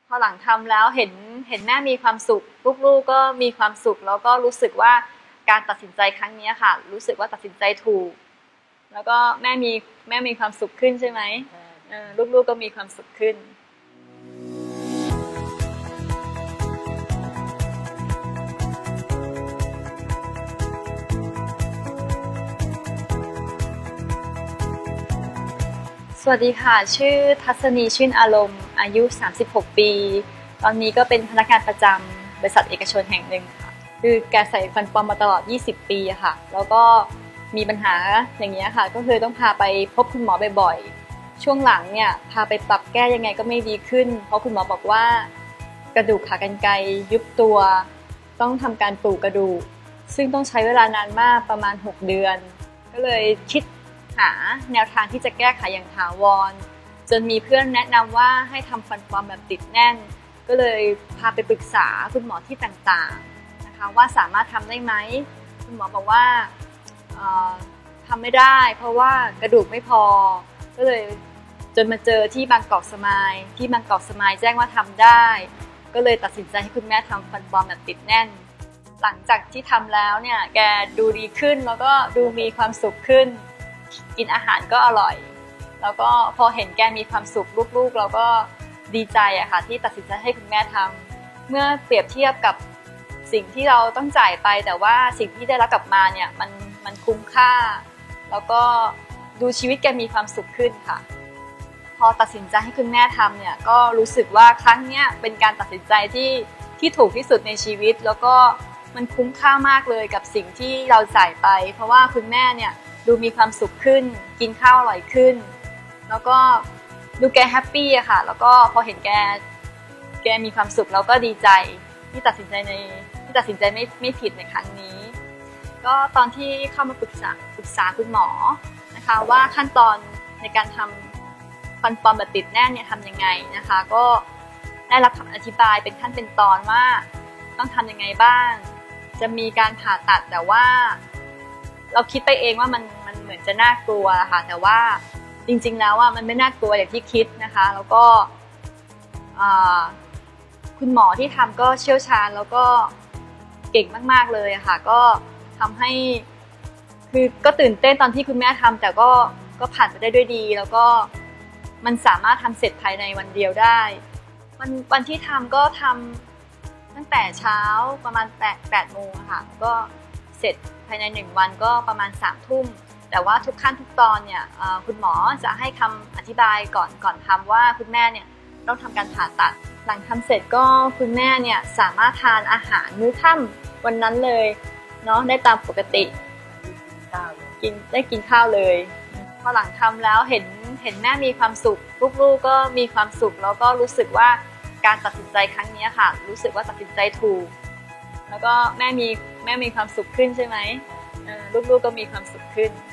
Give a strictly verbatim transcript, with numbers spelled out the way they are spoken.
พอหลังทำแล้วเห็นเห็นแม่มีความสุขลูกๆก็มีความสุขแล้วก็รู้สึกว่าการตัดสินใจครั้งนี้ค่ะรู้สึกว่าตัดสินใจถูกแล้วก็แม่มีแม่มีความสุขขึ้นใช่ไหมลูกๆก็มีความสุขขึ้นสวัสดีค่ะชื่อทัศนีชื่นอารมณ์อายุสามสิบหกปีตอนนี้ก็เป็นพนักงานประจำบริษัทเอกชนแห่งหนึ่งค่ะคือแกใส่ฟันปลอมมาตลอดยี่สิบปีอะค่ะแล้วก็มีปัญหาอย่างนี้ค่ะก็คือต้องพาไปพบคุณหมอบ่อยๆช่วงหลังเนี่ยพาไปปรับแก้ยังไงก็ไม่ดีขึ้นเพราะคุณหมอบอกว่ากระดูกขากรรไกรยุบตัวต้องทำการปลูกกระดูกซึ่งต้องใช้เวลานานมากประมาณหกเดือนก็เลยคิดหาแนวทางที่จะแก้ไขอย่างถาวรจนมีเพื่อนแนะนำว่าให้ทำฟันปลอมแบบติดแน่นก็เลยพาไปปรึกษาคุณหมอที่ต่างๆนะคะว่าสามารถทำได้ไหมคุณหมอบอกว่าทำไม่ได้เพราะว่ากระดูกไม่พอก็เลยจนมาเจอที่บางกอกสมายที่บางกอกสมายแจ้งว่าทำได้ก็เลยตัดสินใจให้คุณแม่ทำฟันปลอมแบบติดแน่นหลังจากที่ทำแล้วเนี่ยแกดูดีขึ้นแล้วก็ดูมีความสุขขึ้นกินอาหารก็อร่อยแล้วก็พอเห็นแกมีความสุขลูกๆเราก็ดีใจอะค่ะที่ตัดสินใจให้คุณแม่ทำเมื่อเปรียบเทียบกับสิ่งที่เราต้องจ่ายไปแต่ว่าสิ่งที่ได้รับกลับมาเนี่ยมันมันคุ้มค่าแล้วก็ดูชีวิตแกมีความสุขขึ้นค่ะพอตัดสินใจให้คุณแม่ทำเนี่ยก็รู้สึกว่าครั้งเนี้ยเป็นการตัดสินใจที่ที่ถูกที่สุดในชีวิตแล้วก็มันคุ้มค่ามากเลยกับสิ่งที่เราจ่ายไปเพราะว่าคุณแม่เนี่ยดูมีความสุขขึ้นกินข้าวอร่อยขึ้นแล้วก็ดูแกแฮปปี้อะค่ะแล้วก็พอเห็นแกแกมีความสุขเราก็ดีใจที่ตัดสินใจในที่ตัดสินใจไม่ไม่ผิดในครั้งนี้ก็ตอนที่เข้ามาปรึกษาปรึกษาคุณหมอนะคะว่าขั้นตอนในการทำฟันปลอมแบบติดแน่นเนี่ยทำยังไงนะคะก็ได้รับคำอธิบายเป็นขั้นเป็นตอนว่าต้องทำยังไงบ้างจะมีการผ่าตัดแต่ว่าเราคิดไปเองว่ามันมันเหมือนจะน่ากลัวค่ะแต่ว่าจริงๆแล้วอ่ะมันไม่น่ากลัวอย่างที่คิดนะคะแล้วก็คุณหมอที่ทำก็เชี่ยวชาญแล้วก็เก่งมากๆเลยค่ะก็ทำให้คือก็ตื่นเต้นตอนที่คุณแม่ทำแต่ก็ก็ผ่านไปได้ด้วยดีแล้วก็มันสามารถทำเสร็จภายในวันเดียวได้วันวันที่ทำก็ทำตั้งแต่เช้าประมาณแปดแปดโมงค่ะก็เสร็จภายในหนึ่งวันก็ประมาณสามทุ่มแต่ว่าทุกขั้นทุกตอนเนี่ยคุณหมอจะให้คำอธิบายก่อนก่อนทำว่าคุณแม่เนี่ยต้องทำการผ่าตัดหลังทำเสร็จก็คุณแม่เนี่ยสามารถทานอาหารมื้อค่ำวันนั้นเลยเนาะได้ตามปกติกินได้กินข้าวเลยพอหลังทำแล้วเห็นเห็นแม่มีความสุขลูกๆก็มีความสุขแล้วก็รู้สึกว่าการตัดสินใจครั้งนี้ค่ะรู้สึกว่าตัดสินใจถูกแล้วก็แม่มีแม่มีความสุขขึ้นใช่ไหมลูกๆก็มีความสุขขึ้น